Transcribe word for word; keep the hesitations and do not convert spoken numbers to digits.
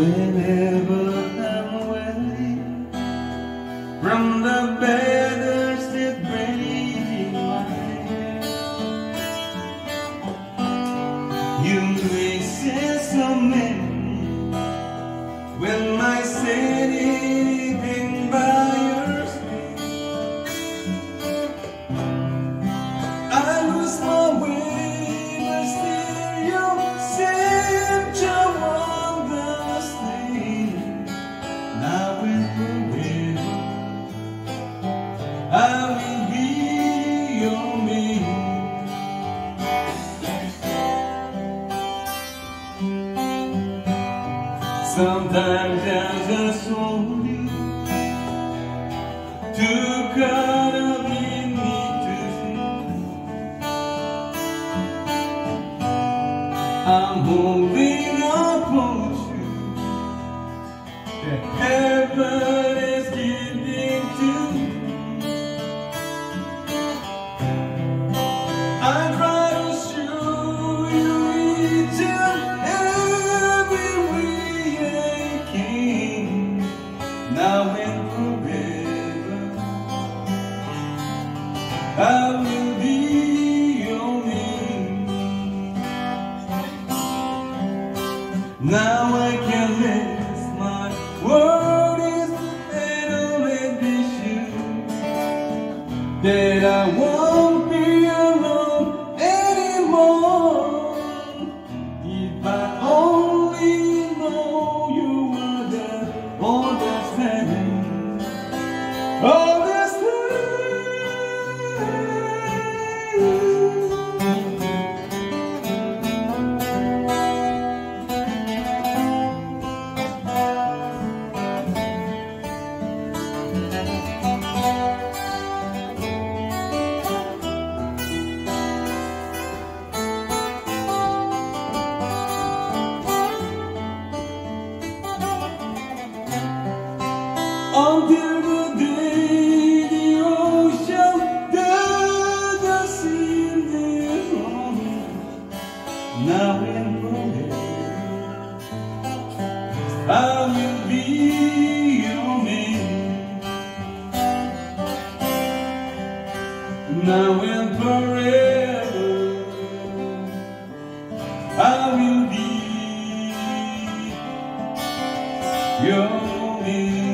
Whenever I'm away from the feathers that braid my hair, you may say so many when my sitting by your side. I lose my way, but still you seem to understand. Now and forever I will be your man. Sometimes I just want you to cuddle with me to sleep. I'm holding upon you that heaven is giving to me. I try to show you each and every way I can. Now and forever I will be your man. Now I can rest my worries and only be sure that I won't be alone anymore. If I only know you were there all this time, all this time. Until the day the ocean does the sea is on. Now and forever I will be your man. Now and forever I will be your man.